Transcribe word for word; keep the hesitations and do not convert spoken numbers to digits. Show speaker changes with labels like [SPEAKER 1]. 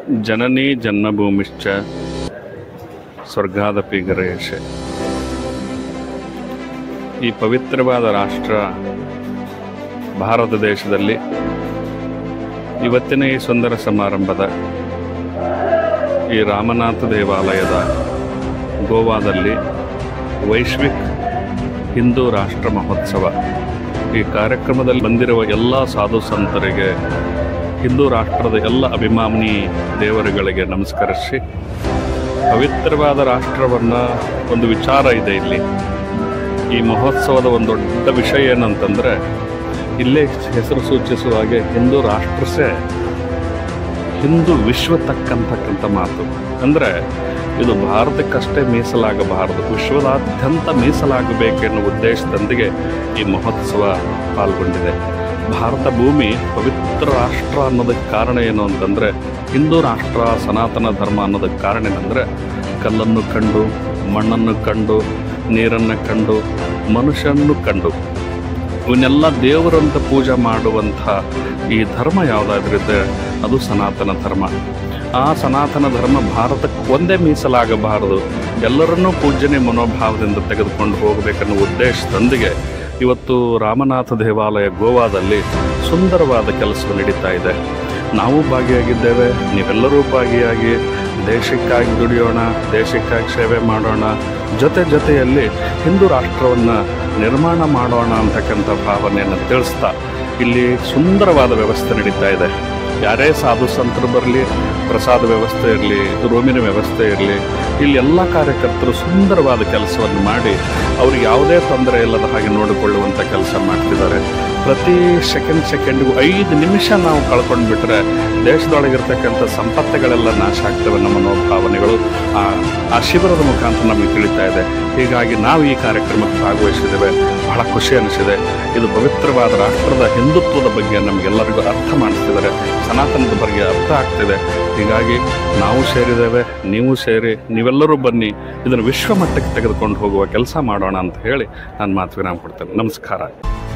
[SPEAKER 1] ಜನನೀ ಜನ್ಮಭೂಮಿಶ್ಚ ಸ್ವರ್ಗಾದಪಿ ಗರೇಶೆ. ಈ ಪವಿತ್ರವಾದ ರಾಷ್ಟ್ರ ಭಾರತ ದೇಶದಲ್ಲಿ ಇವತ್ತಿನ ಈ ಸುಂದರ ಸಮಾರಂಭದ ಈ ರಾಮನಾಥ ದೇವಾಲಯದ ಗೋವಾದಲ್ಲಿ ವೈಶ್ವಿಕ್ ಹಿಂದೂ ರಾಷ್ಟ್ರ ಮಹೋತ್ಸವ ಈ ಕಾರ್ಯಕ್ರಮದಲ್ಲಿ ಬಂದಿರುವ ಎಲ್ಲ ಸಾಧು ಸಂತರಿಗೆ, ಹಿಂದೂ ರಾಷ್ಟ್ರದ ಎಲ್ಲ ಅಭಿಮಾನಿ ದೇವರುಗಳಿಗೆ ನಮಸ್ಕರಿಸಿ, ಪವಿತ್ರವಾದ ರಾಷ್ಟ್ರವನ್ನು ಒಂದು ವಿಚಾರ ಇದೆ ಇಲ್ಲಿ. ಈ ಮಹೋತ್ಸವದ ಒಂದು ದೊಡ್ಡ ವಿಷಯ ಏನಂತಂದರೆ, ಇಲ್ಲೇ ಹೆಸರು ಸೂಚಿಸುವ ಹಾಗೆ ಹಿಂದೂ ರಾಷ್ಟ್ರಸೇ ಹಿಂದೂ ವಿಶ್ವ ತಕ್ಕಂತಕ್ಕಂಥ ಮಾತು. ಅಂದರೆ ಇದು ಭಾರತಕ್ಕಷ್ಟೇ ಮೀಸಲಾಗಬಾರದು, ವಿಶ್ವದಾದ್ಯಂತ ಮೀಸಲಾಗಬೇಕೆನ್ನುವ ಉದ್ದೇಶದೊಂದಿಗೆ ಈ ಮಹೋತ್ಸವ ಪಾಲ್ಗೊಂಡಿದೆ. ಭಾರತ ಭೂಮಿ ಪವಿತ್ರ ರಾಷ್ಟ್ರ ಅನ್ನೋದಕ್ಕೆ ಕಾರಣ ಏನು ಅಂತಂದರೆ, ಹಿಂದೂ ರಾಷ್ಟ್ರ ಸನಾತನ ಧರ್ಮ ಅನ್ನೋದಕ್ಕೆ ಕಾರಣ ಏನಂದರೆ, ಕಲ್ಲನ್ನು ಕಂಡು, ಮಣ್ಣನ್ನು ಕಂಡು, ನೀರನ್ನು ಕಂಡು, ಮನುಷ್ಯನನ್ನು ಕಂಡು, ಇವನ್ನೆಲ್ಲ ದೇವರಂತ ಪೂಜೆ ಮಾಡುವಂಥ ಈ ಧರ್ಮ ಯಾವುದಾದ್ರಿದೆ ಅದು ಸನಾತನ ಧರ್ಮ. ಆ ಸನಾತನ ಧರ್ಮ ಭಾರತಕ್ಕೆ ಒಂದೇ ಮೀಸಲಾಗಬಾರದು, ಎಲ್ಲರನ್ನೂ ಪೂಜನೆ ಮನೋಭಾವದಿಂದ ತೆಗೆದುಕೊಂಡು ಹೋಗಬೇಕನ್ನೋ ಉದ್ದೇಶದೊಂದಿಗೆ ಇವತ್ತು ರಾಮನಾಥ ದೇವಾಲಯ ಗೋವಾದಲ್ಲಿ ಸುಂದರವಾದ ಕೆಲಸ ನಡೀತಾ ಇದೆ. ನಾವು ಭಾಗಿಯಾಗಿದ್ದೇವೆ, ನೀವೆಲ್ಲರೂ ಭಾಗಿಯಾಗಿ ದೇಶಕ್ಕಾಗಿ ದುಡಿಯೋಣ, ದೇಶಕ್ಕಾಗಿ ಸೇವೆ ಮಾಡೋಣ, ಜೊತೆ ಜೊತೆಯಲ್ಲಿ ಹಿಂದೂ ರಾಷ್ಟ್ರವನ್ನು ನಿರ್ಮಾಣ ಮಾಡೋಣ ಅಂತಕ್ಕಂಥ ಭಾವನೆಯನ್ನು ತಿಳಿಸ್ತಾ ಇಲ್ಲಿ ಸುಂದರವಾದ ವ್ಯವಸ್ಥೆ ನಡೀತಾ ಇದೆ. ಯಾರೇ ಸಾಧು ಸಂತರು ಬರಲಿ, ಪ್ರಸಾದ ವ್ಯವಸ್ಥೆ ಇರಲಿ, ರೂಮಿನ ವ್ಯವಸ್ಥೆ ಇರಲಿ, ಇಲ್ಲಿ ಎಲ್ಲ ಕಾರ್ಯಕರ್ತರು ಸುಂದರವಾದ ಕೆಲಸವನ್ನು ಮಾಡಿ ಅವ್ರಿಗೆ ಯಾವುದೇ ತೊಂದರೆ ಇಲ್ಲದ ಹಾಗೆ ನೋಡಿಕೊಳ್ಳುವಂಥ ಕೆಲಸ ಮಾಡ್ತಿದ್ದಾರೆ. ಪ್ರತಿ ಸೆಕೆಂಡ್ ಸೆಕೆಂಡ್ಗೂ ಐದು ನಿಮಿಷ ನಾವು ಕಳ್ಕೊಂಡು ಬಿಟ್ಟರೆ ದೇಶದೊಳಗಿರ್ತಕ್ಕಂಥ ಸಂಪತ್ತುಗಳೆಲ್ಲ ನಾಶ ಆಗ್ತವೆ. ನಮ್ಮ ಮನೋಭಾವನೆಗಳು ಆ ಆ ಶಿಬಿರದ ಮುಖಾಂತರ ನಮಗೆ ತಿಳಿತಾ ಇದೆ. ಹೀಗಾಗಿ ನಾವು ಈ ಕಾರ್ಯಕ್ರಮಕ್ಕೆ ಭಾಗವಹಿಸಿದ್ದೇವೆ, ಬಹಳ ಖುಷಿ ಅನಿಸಿದೆ. ಇದು ಪವಿತ್ರವಾದ ರಾಷ್ಟ್ರದ ಹಿಂದುತ್ವದ ಬಗ್ಗೆ ನಮಗೆಲ್ಲರಿಗೂ ಅರ್ಥ ಮಾಡಿಸ್ತಿದ್ದಾರೆ, ಸನಾತನದ ಬಗ್ಗೆ ಅರ್ಥ ಆಗ್ತಿದೆ. ಹೀಗಾಗಿ ನಾವು ಸೇರಿದ್ದೇವೆ, ನೀವು ಸೇರಿ, ನೀವೆಲ್ಲರೂ ಬನ್ನಿ, ಇದನ್ನು ವಿಶ್ವ ಮಟ್ಟಕ್ಕೆ ತೆಗೆದುಕೊಂಡು ಹೋಗುವ ಕೆಲಸ ಮಾಡೋಣ ಅಂತ ಹೇಳಿ ನಾನು ಮಾತು ವಿರಾಮ ಕೊಡ್ತೇನೆ. ನಮಸ್ಕಾರ.